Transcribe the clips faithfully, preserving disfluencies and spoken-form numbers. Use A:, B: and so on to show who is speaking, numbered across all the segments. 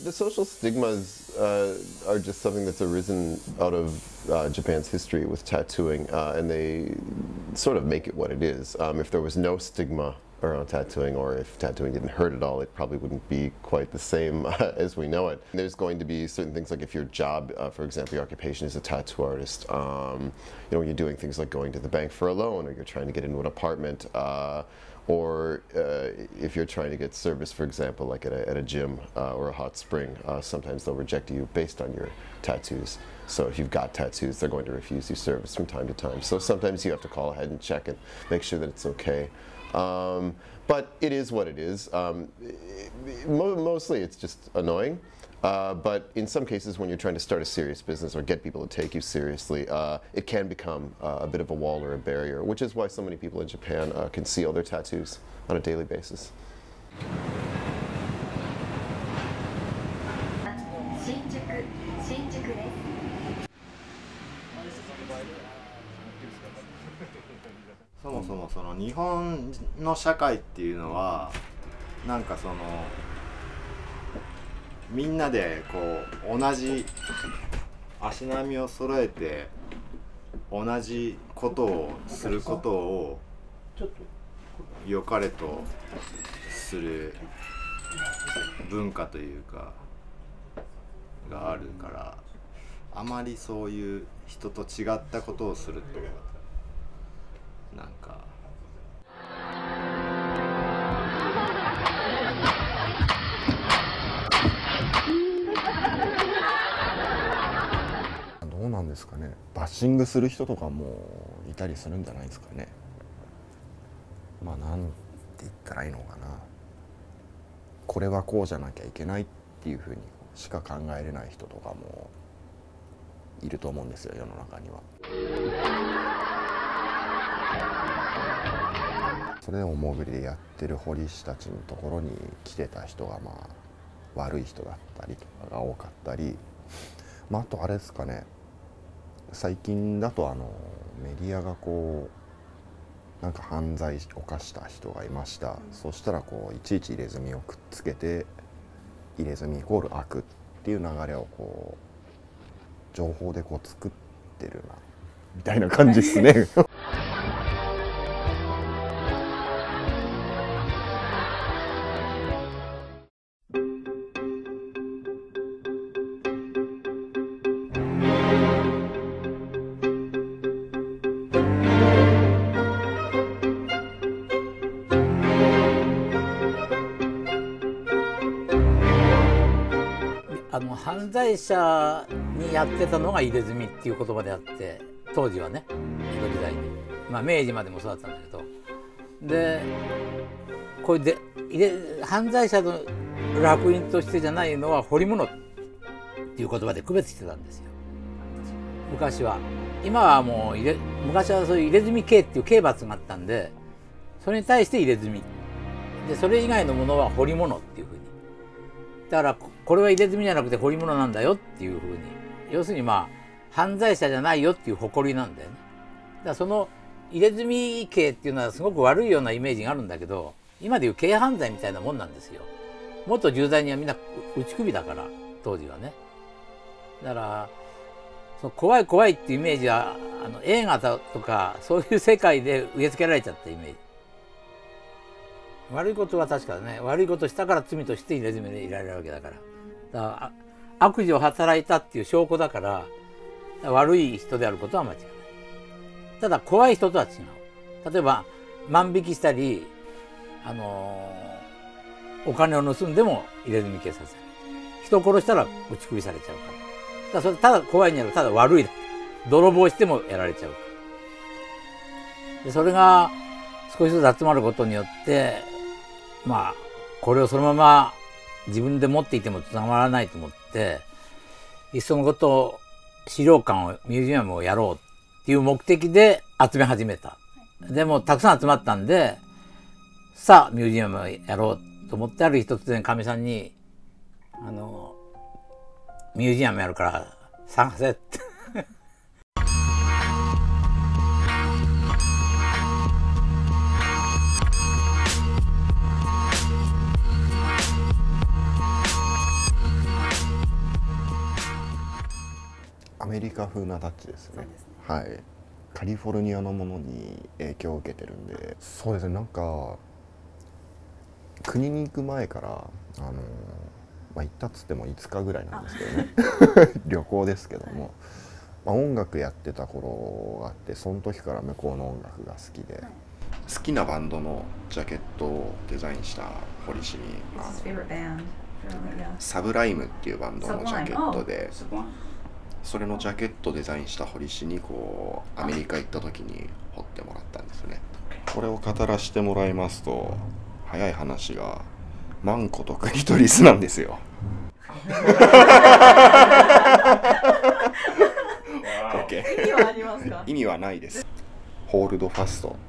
A: the social stigmas uh, are just something that's arisen out of uh, Japan's history with tattooing, uh, and they sort of make it what it is. Um, if there was no stigma around tattooing, or if tattooing didn't hurt at all, it probably wouldn't be quite the same uh, as we know it. There's going to be certain things, like if your job, uh, for example, your occupation is a tattoo artist, um, you know, when you're doing things like going to the bank for a loan, or you're trying to get into an apartment, uh, or uh, if you're trying to get service, for example, like at a, at a gym uh, or a hot spring, uh, sometimes they'll reject you based on your tattoos. So if you've got tattoos, they're going to refuse you service from time to time. So sometimes you have to call ahead and check and make sure that it's okay. Um, but it is what it is. Um, mo mostly it's just annoying. Uh, but in some cases, when you're trying to start a serious business or get people to take you seriously, uh, it can become uh, a bit of a wall or a barrier, which is why so many people in Japan uh, conceal their tattoos on a daily basis.
B: そもそもその日本の社会っていうのはなんかそのみんなでこう同じ足並みを揃えて同じことをすることを良かれとする文化というかがあるから、あまりそういう人と違ったことをするとなんか
C: どうなんですかね。バッシングする人とかもいたりするんじゃないですかね。まあなんて言ったらいいのかな。これはこうじゃなきゃいけないっていうふうにしか考えれない人とかもいると思うんですよ、世の中には。それでおもぐりでやってる彫り師たちのところに来てた人がまあ悪い人だったりとかが多かったり、まあ、あとあれですかね、最近だとあのメディアがこうなんか犯罪を犯した人がいました、うん、そしたらこういちいち入れ墨をくっつけて入れ墨イコール悪っていう流れをこう情報でこう作ってるなみたいな感じですね。
D: あの犯罪者にやってたのが入れ墨っていう言葉であって、当時はね、江戸時代に、まあ、明治までもそうだったんだけど、でこれで入れ犯罪者の烙印としてじゃないのは彫り物っていう言葉で区別してたんですよ、昔は。今はもう入れ昔はそういう入れ墨刑っていう刑罰があったんで、それに対して入れ墨で、それ以外のものは彫り物っていうふうに。だからこれは入れ墨じゃなくて彫り物なんだよっていうふうに、要するにまあ犯罪者じゃないよっていう誇りなんだよね。だからその入れ墨刑っていうのはすごく悪いようなイメージがあるんだけど、今でいう軽犯罪みたいなもんなんですよ。もっと重罪にはみんな打ち首だから、当時はね。だからその怖い怖いっていうイメージはあの映画だとかそういう世界で植え付けられちゃったイメージ。悪いことは確かね、悪いことしたから罪として入れ墨でいられるわけだから。だから悪事を働いたっていう証拠だから、から悪い人であることは間違いない。ただ怖い人とは違う。例えば万引きしたり、あのー、お金を盗んでも入れ墨警察。人を殺したら打ち首されちゃうから。だからそれただ怖いんじゃなくて、ただ悪いだけ。泥棒してもやられちゃうから。でそれが少しずつ集まることによって、まあこれをそのまま自分で持っていてもつながらないと思って、いっそのこと資料館をミュージアムをやろうっていう目的で集め始めた。でもたくさん集まったんで、さあミュージアムをやろうと思って、ある日突然かみさんにあのミュージアムやるから探せって
C: カ風なタッチですね。
E: そうですね。
C: はい。カリフォルニアのものに影響を受けてるんで、そうですね。なんか国に行く前からあのまあ行ったっつってもいつかぐらいなんですけどね。旅行ですけども、まあ音楽やってた頃があって、その時から向こうの音楽が好きで、好きなバンドのジャケットをデザインした堀氏に、あのサブライムっていうバンドのジャケットで、それのジャケットデザインした堀氏にこうアメリカ行った時に彫ってもらったんですね。これを語らせてもらいますと、早い話がマンコとクリトリスなんですよ。
E: 意味はありますか？
C: 意味はないです。ホールドファストって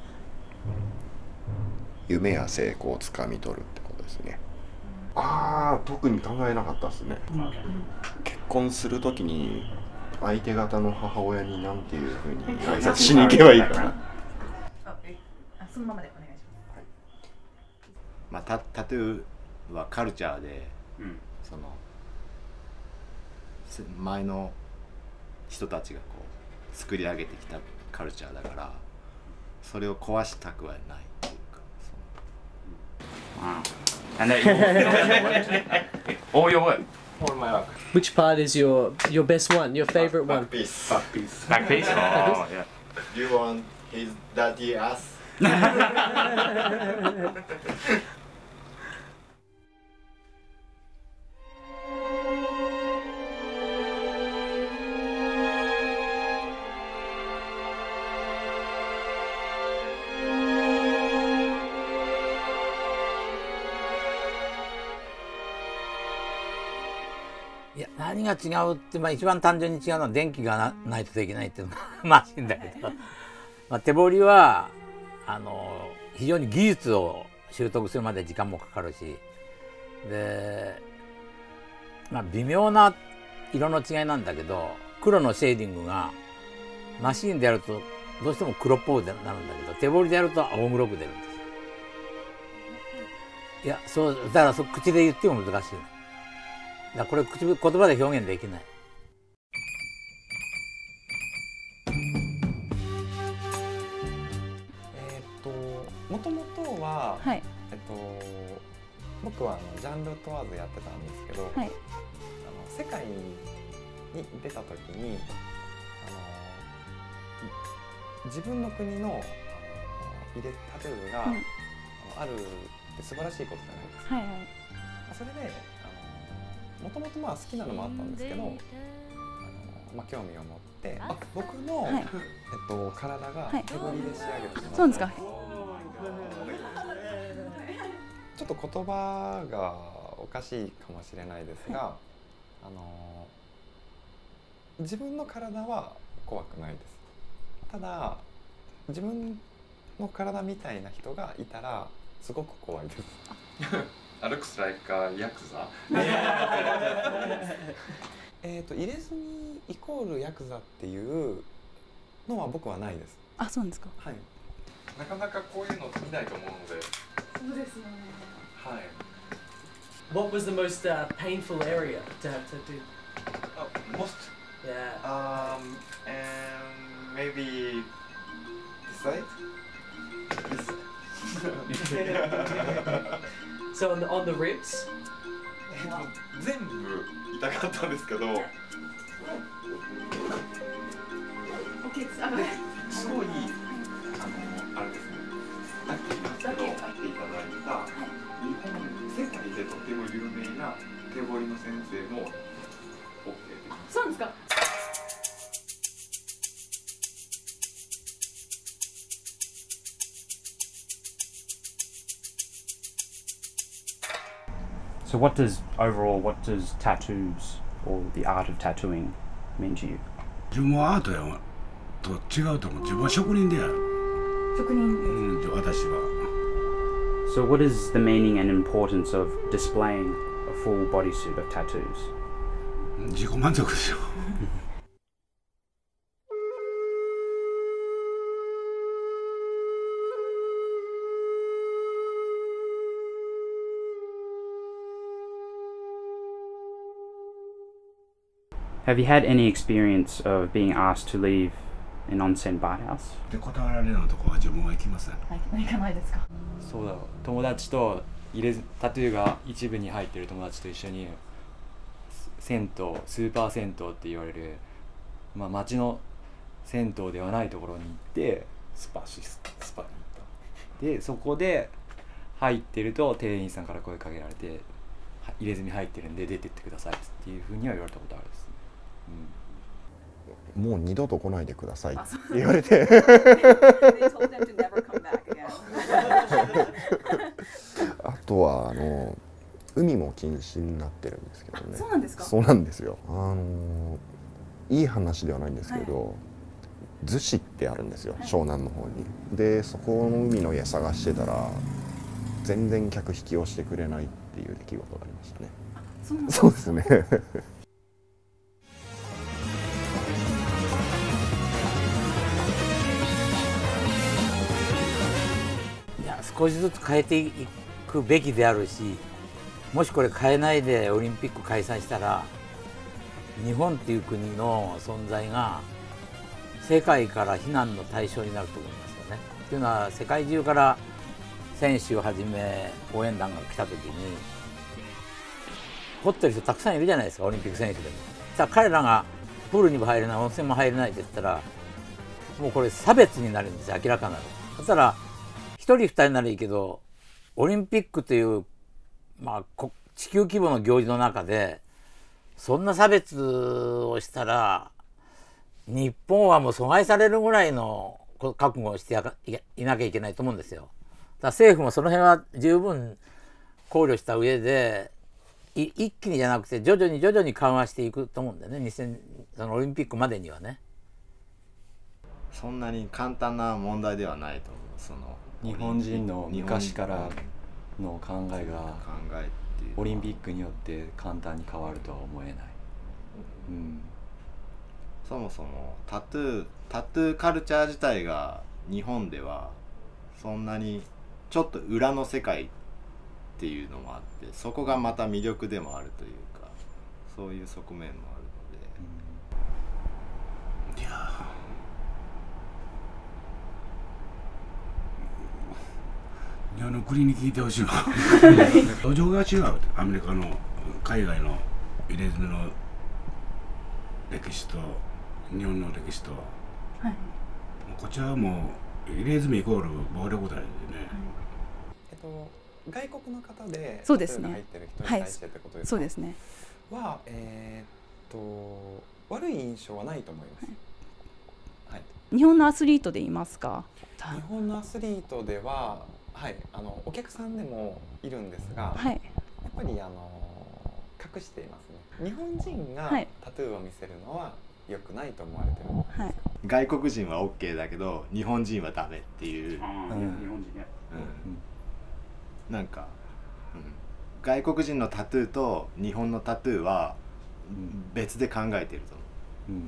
C: 夢や成功をつかみ取るってことですね。ああ、特に考えなかったですね。結婚するときに相手方の母親に何ていうふうに挨拶しに行けばいいかな。
E: あ、そのままでお願いします。
B: まあ、タ, タトゥーはカルチャーで、うん、その前の人たちがこう作り上げてきたカルチャーだから、それを壊したくはないっていうか。
F: And that all your work.
G: All my work. Which part is your your best one? Your favorite
B: back,
G: one?
B: Back piece.
F: Back piece. Back piece. Oh yeah.
B: Do you want his dirty ass?
D: いや、何が違うって、まあ、一番単純に違うのは電気が な, ないとできないっていうのがマシンだけど、まあ、手彫りはあの非常に技術を習得するまで時間もかかるし、で、まあ、微妙な色の違いなんだけど、黒のシェーディングがマシンでやるとどうしても黒っぽくなるんだけど、手彫りでやると青黒く出るんですよ。いや、そうだからそ口で言っても難しい。だこれ口言葉で表現できない。
H: えっともともとは、はい、えっと僕はあのジャンル問わずやってたんですけど、はい、あの世界に出た時にあの自分の国のあの入れタトゥーが、うん、あのあるって素晴らしいことじゃないですか。はいはい、それでもともとまあ好きなのもあったんですけど、あの、まあ、興味を持って、あ、僕の、はい、えっと、体が手彫りで仕上げてしまった。そうですか。ちょっと言葉がおかしいかもしれないですが、はい、あの自分の体は怖くないです。ただ自分の体みたいな人がいたらすごく怖いです。
C: looks like a yakuza.
H: えっと入れ墨イコールヤクザっていうのは僕はないです。
E: あ、そうなんですか。
H: はい。
C: なかなかこういうの見ないと思うので。
E: そうですよね。
C: はい。
G: What was the most uh, painful area to have to do?
C: Uh, most.
G: Yeah.
C: Um, and maybe this side. This.
G: So on the, on the ribs?
C: 全部痛かったんですけど、すごいあのあれですね。さっき言いますけど、買っていただいた日本世界でとても有名な手彫りの先生も OK です。
E: そうなんですか。
F: So what does overall, what does tattoos or the art of tattooing mean to you?
I: 自分はアートやと違うと思う。自分は職人である。
E: 職人。
I: うん、私は。
F: So what is the meaning and importance of displaying a full bodysuit of tattoos?
I: 自己満足ですよ。
F: Have you had any experience of being asked to leave an onsen bathhouse?
I: で断られるようなとこは自分は行きません。
E: はい、行かないですか。
J: そうだ、友達と入れタトゥーが一部に入ってる友達と一緒に銭湯、スーパー銭湯って言われる、まあ、町の銭湯ではないところに行って
H: スパシススパに行った
J: でそこで入ってると店員さんから声かけられて入れ墨入ってるんで出てってくださいっていうふうには言われたことあるですね、
C: うん、もう二度と来ないでくださいって言われてあとはあの海も禁止になってるんですけどね。
E: そうなんですか。
C: そうなんですよ。あのいい話ではないんですけど、はい、逗子ってあるんですよ、はい、湘南の方に。でそこの海の家探してたら全然客引きをしてくれないっていう出来事がありましたね。
E: そうなんですか。
C: そうですね
D: いや少しずつ変えていくべきであるし、もしこれ変えないでオリンピック開催したら日本っていう国の存在が世界から非難の対象になると思いますよね。というのは世界中から選手をはじめ応援団が来た時に掘ってる人たくさんいるじゃないですか、オリンピック選手でも。さあ彼らがプールにも入れない、温泉も入れないって言ったらもうこれ差別になるんですよ、明らかなる。だったら一人二人ならいいけどオリンピックという、まあ、地球規模の行事の中でそんな差別をしたら日本はもう阻害されるぐらいの覚悟をしていなきゃいけないと思うんですよ。だから政府もその辺は十分考慮した上で一気にじゃなくて徐々に徐々に緩和していくと思うんだよね、にせんそのオリンピックまでにはね。
B: そんなに簡単な問題ではないと思う。その
J: 日本人の昔からの考えが
B: 考えっていう
J: オリンピックによって簡単に変わるとは思えない、うん、
B: そもそもタトゥータトゥーカルチャー自体が日本ではそんなにちょっと裏の世界っていうのもあって、そこがまた魅力でもあるというか、そういう側面もあるので、うん、いや
I: 日本の国に聞いてほしいわ土壌が違う。アメリカの海外の入れ墨の歴史と日本の歴史と、はい、こっちはもう入れ墨イコール暴力団でね、はい、
H: えっと外国の方で
E: そうですね、
H: 入ってる人に対してってことですか。
E: そうですね。
H: はえー、っと悪い印象はないと思います、はいはい、
E: 日本のアスリートで言いますか。
H: 日本のアスリートでははい、あのお客さんでもいるんですが、はい、やっぱりあの隠していますね。日本人がタトゥーを見せるのは良くないと思われてるんですか、はい、
B: 外国人は OK だけど日本人はダメっていう、うん、日
F: 本人ね、
B: うん、なんか、うん、外国人のタトゥーと日本のタトゥーは別で考えてると思う、うん、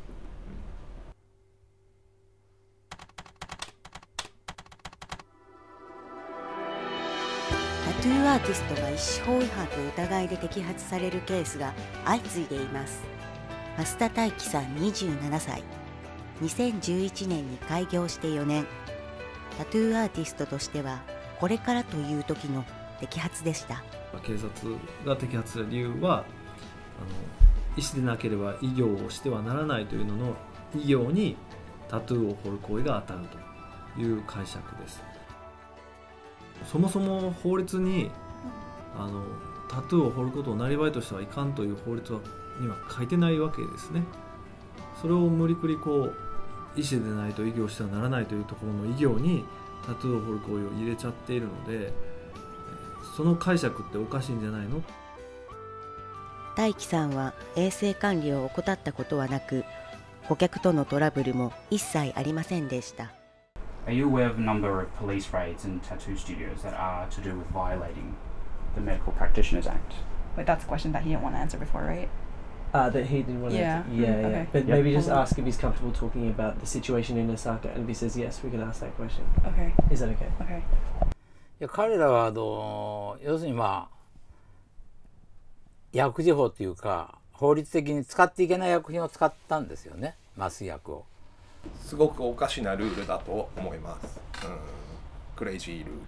K: タトゥーアーティストが医師法違反の疑いで摘発されるケースが相次いでいます。増田大樹さんにじゅうななさい、にせんじゅういちねんに開業してよねん、タトゥーアーティストとしてはこれからという時の摘発でした。
L: 警察が摘発する理由は、あの医師でなければ医業をしてはならないというのの医業にタトゥーを彫る行為が当たるという解釈です。そもそも法律にあのタトゥーを彫ることを生業としてはいかんという法律はには書いてないわけですね。それを無理くりこう医師でないと医業してはならないというところの医業にタトゥーを彫る行為を入れちゃっているので、その解釈っておかしいんじゃないの。
K: 大樹さんは衛生管理を怠ったことはなく、顧客とのトラブルも一切ありませんでした。
F: Are you aware of a number of police raids in tattoo studios that are to do with violating the Medical Practitioners Act?
E: But that's a question that he didn't want to answer before, right?
G: Uh, that he didn't want
E: yeah.
G: to answer. Yeah, yeah.
E: Okay.
G: But
F: yep.
G: maybe just ask if he's comfortable talking about the situation in Osaka, and if he says yes, we can ask that question.
E: Okay.
G: Is that okay?
E: Okay.
D: いや彼らはあの要するにまあ薬事法というか法律的に使っていけない薬品を使ったんですよね、麻酔薬を。
M: すごくおかしなルールだと思います。うん、クレイジールール、うん、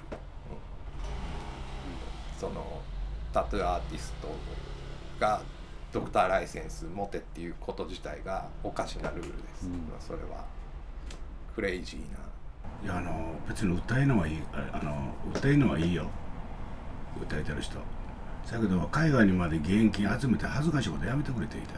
M: そのタトゥーアーティストがドクターライセンス持てっていうこと自体がおかしなルールです、うん、それはクレイジーな。
I: いや、あの別に訴えるのはいい、あの訴えるのはいいよ、訴えてる人。だけど海外にまで現金集めて恥ずかしいことやめてくれて言いたい。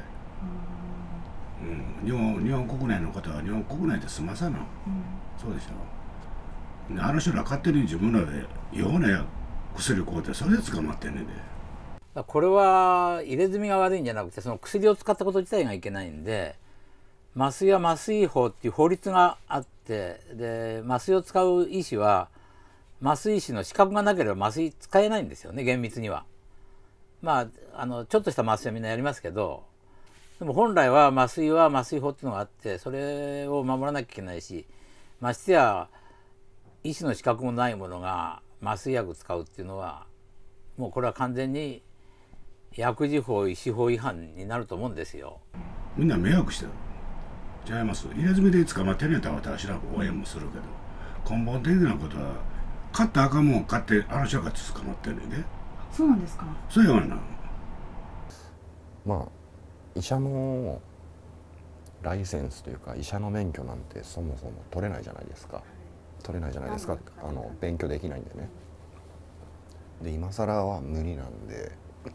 I: うん、日本日本国内の方は日本国内で済まさな、うん、そうでしょ。あの人ら勝手に自分らで違法な薬を買うてそれで捕まってんねんで。
D: これは入れ墨が悪いんじゃなくて、その薬を使ったこと自体がいけないんで、麻酔は麻酔法っていう法律があって、で麻酔を使う医師は麻酔師の資格がなければ麻酔使えないんですよね、厳密には。まああのちょっとした麻酔はみんなやりますけど、でも本来は麻酔は麻酔法っていうのがあって、それを守らなきゃいけないし、ましてや医師の資格もないものが麻酔薬使うっていうのは、もうこれは完全に薬事法医師法違反になると思うんですよ。
I: みんな迷惑してるちゃいます。入れ墨で捕まってるんやったら私らも応援もするけど、根本的なことは買ったらあかんもん買ってあの人が捕まってるんで。
E: そうなんですか。
I: そうやがな。
C: まあ医者のライセンスというか医者の免許なんてそもそも取れないじゃないですか。取れないじゃないですか。あの勉強できないんでね。で今更は無理なんで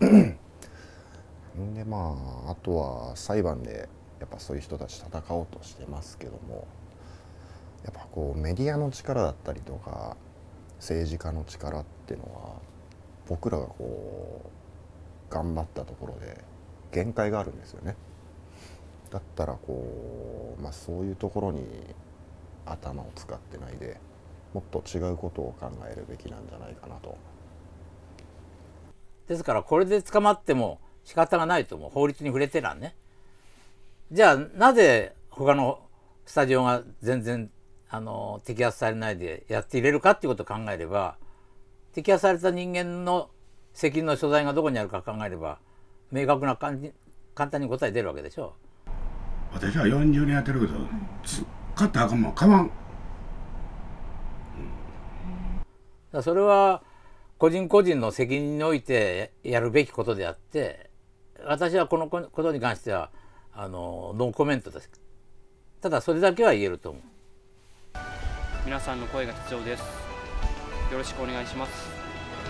C: でまああとは裁判でやっぱそういう人たち戦おうとしてますけども、やっぱこうメディアの力だったりとか政治家の力っていうのは僕らがこう頑張ったところで限界があるんですよね。だったらこう、まあ、そういうところに頭を使ってないでもっと違うことを考えるべきなんじゃないかなと。
D: ですからこれで捕まっても仕方がないと思う、法律に触れてらんね。じゃあなぜ他のスタジオが全然あの摘発されないでやっていれるかっていうことを考えれば、摘発された人間の責任の所在がどこにあるか考えれば明確な感じ簡単に答え出るわけでしょ。
I: 私はよんじゅうねんやってるけど、買ったらあかんもん買わん。
D: うん、それは個人個人の責任においてやるべきことであって、私はこのことに関してはあのノーコメントです。ただそれだけは言えると思う。
N: 皆さんの声が必要です。よろしくお願いします。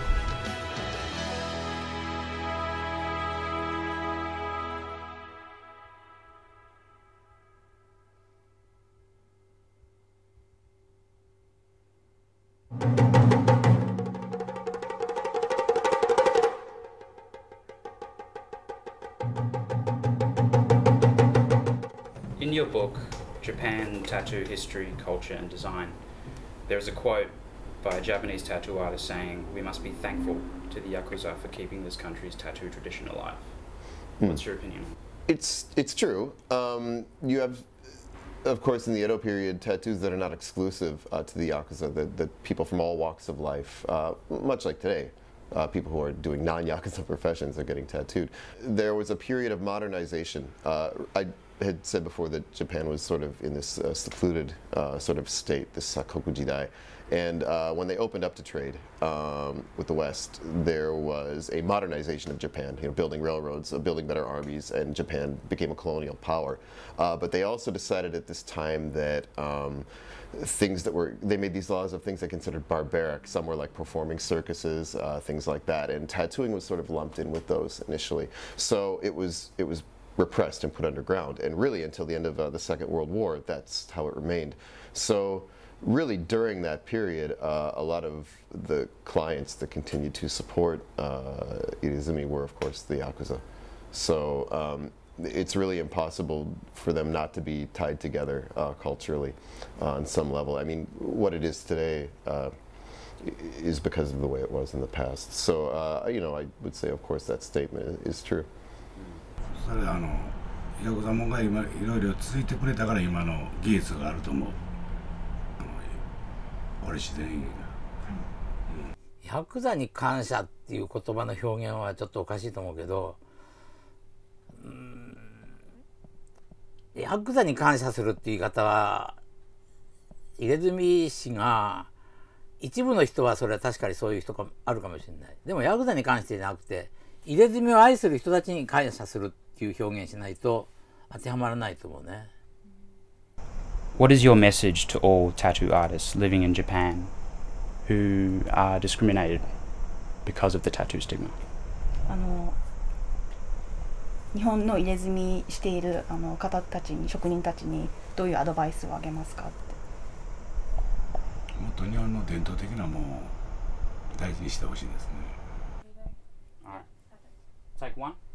F: In your book, Japan Tattoo History, Culture and Design, there is a quote by a Japanese tattoo artist saying, "We must be thankful to the Yakuza for keeping this country's tattoo tradition alive." Mm. What's your opinion?
A: It's, it's true. Um, you have, of course, in the Edo period, tattoos that are not exclusive uh, to the Yakuza, that, that people from all walks of life, uh, much like today, uh, people who are doing non-Yakuza professions are getting tattooed. There was a period of modernization. Uh, I had said before that Japan was sort of in this uh, secluded uh, sort of state, this Sakoku Jidai. And uh, when they opened up to trade um, with the West, there was a modernization of Japan, you know, building railroads, uh, building better armies, and Japan became a colonial power. Uh, but they also decided at this time that um, things that were, they made these laws of things they considered barbaric. Some were like performing circuses, uh, things like that. And tattooing was sort of lumped in with those initially. So it was, it was repressed and put underground. And really until the end of uh, the Second World War, that's how it remained. So really during that period, uh, a lot of the clients that continued to support uh, Irizumi were of course the Yakuza. So um, it's really impossible for them not to be tied together uh, culturally uh, on some level. I mean, what it is today uh, is because of the way it was in the past. So, uh, you know, I would say of course that statement is true.
I: それあのヤクザもんが今いろいろ続いてくれたから今の技術があると思う。俺自然に。
D: ヤクザに感謝っていう言葉の表現はちょっとおかしいと思うけど、うんヤクザに感謝するっていう言い方は入住氏が一部の人はそれは確かにそういう人があるかもしれない。でもヤクザに関してじゃなくて入れ墨を愛する人たちに感謝するっていう表現しないと当てはまらないと思うね。
F: What is your message to all tattoo artists living in Japan who are discriminated because of the tattoo stigma?
E: あの日本の入れ墨しているあの方たちに職人たちにどういうアドバイスをあげますかって。
I: もっと日本の伝統的なものを大事にしてほしいですね。
F: Take one.